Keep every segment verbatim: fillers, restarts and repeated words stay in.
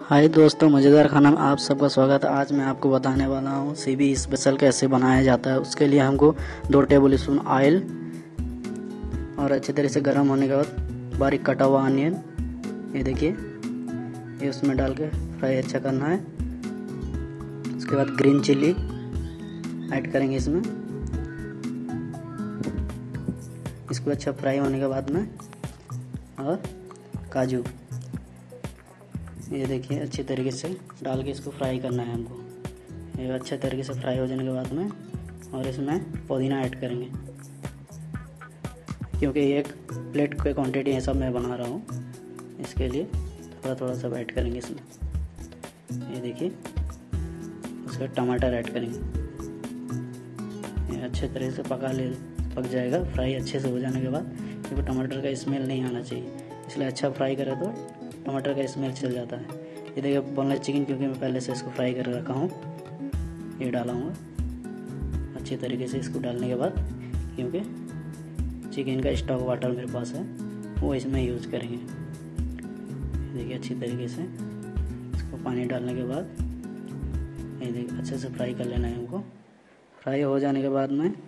हाय दोस्तों, मज़ेदार खाना में आप सबका स्वागत है। आज मैं आपको बताने वाला हूँ सीबी स्पेशल कैसे बनाया जाता है। उसके लिए हमको दो टेबल स्पून ऑयल और अच्छे तरह से गर्म होने के बाद बारीक कटा हुआ अनियन, ये देखिए, ये उसमें डाल के फ्राई अच्छा करना है। उसके बाद ग्रीन चिल्ली ऐड करेंगे इसमें। इसको अच्छा फ्राई होने के बाद में और काजू, ये देखिए, अच्छी तरीके से डाल के इसको फ्राई करना है हमको। ये अच्छे तरीके से फ्राई हो जाने के बाद में और इसमें पुदीना ऐड करेंगे, क्योंकि एक प्लेट की क्वांटिटी है सब मैं बना रहा हूँ, इसके लिए थोड़ा थोड़ा सब ऐड करेंगे इसमें। ये देखिए, उसके बाद टमाटर ऐड करेंगे। ये अच्छे तरीके से पका ले पक जाएगा फ्राई अच्छे से हो जाने के बाद, क्योंकि टमाटर का स्मेल नहीं आना चाहिए, इसलिए अच्छा फ्राई करें तो टमाटर का स्मेल चल जाता है। ये देखिए बोनलेस चिकन, क्योंकि मैं पहले से इसको फ्राई कर रखा हूँ, ये डाला हूँ अच्छे तरीके से। इसको डालने के बाद, क्योंकि चिकन का स्टॉक वाटर मेरे पास है, वो इसमें यूज करेंगे। देखिए अच्छी तरीके से इसको पानी डालने के बाद ये देखिए अच्छे से फ्राई कर लेना है हमको। फ्राई हो जाने के बाद में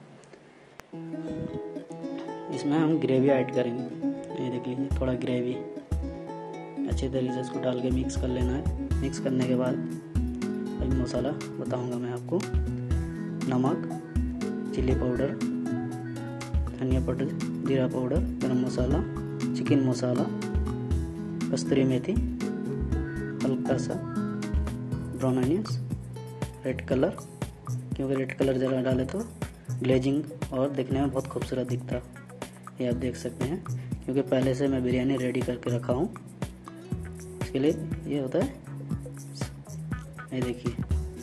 इसमें हम ग्रेवी ऐड करेंगे। ये देखिए थोड़ा ग्रेवी अच्छे तरीके से इसको डाल के मिक्स कर लेना है। मिक्स करने के बाद अभी मसाला बताऊंगा मैं आपको। नमक, चिल्ली पाउडर, धनिया पाउडर, जीरा पाउडर, गरम मसाला, चिकन मसाला, कस्तूरी मेथी, हल्का सा ब्राउन अनियंस, रेड कलर, क्योंकि रेड कलर ज़रा डाले तो ग्लेजिंग और दिखने में बहुत खूबसूरत दिखता है। ये आप देख सकते हैं, क्योंकि पहले से मैं बिरयानी रेडी करके रखा हूँ, इसके लिए ये होता है। ये देखिए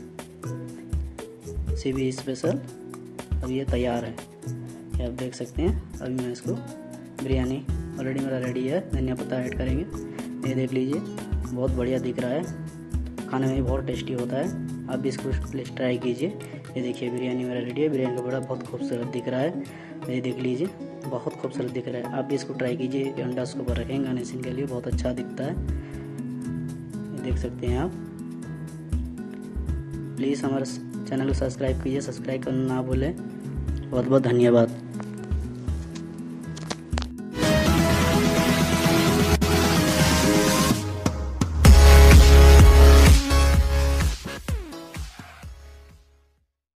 सीबी स्पेशल अब ये तैयार है, ये आप देख सकते हैं। अभी मैं इसको, बिरयानी ऑलरेडी मेरा रेडी है, धनिया पत्ता ऐड करेंगे। ये देख लीजिए, बहुत बढ़िया दिख रहा है, खाने में भी बहुत टेस्टी होता है। आप भी इसको प्लीज़ ट्राई कीजिए। ये देखिए बिरयानी मेरा रेडी है। बिरयानी का बड़ा बहुत खूबसूरत दिख रहा है, ये देख लीजिए, बहुत खूबसूरत दिख रहा है। आप भी इसको ट्राई कीजिए। अंडा उसके ऊपर रखेंगे गार्निशिंग के लिए, बहुत अच्छा दिखता है, देख सकते हैं आप। प्लीज़ हमारे चैनल को सब्सक्राइब कीजिए, सब्सक्राइब करना ना भूलें। बहुत बहुत धन्यवाद।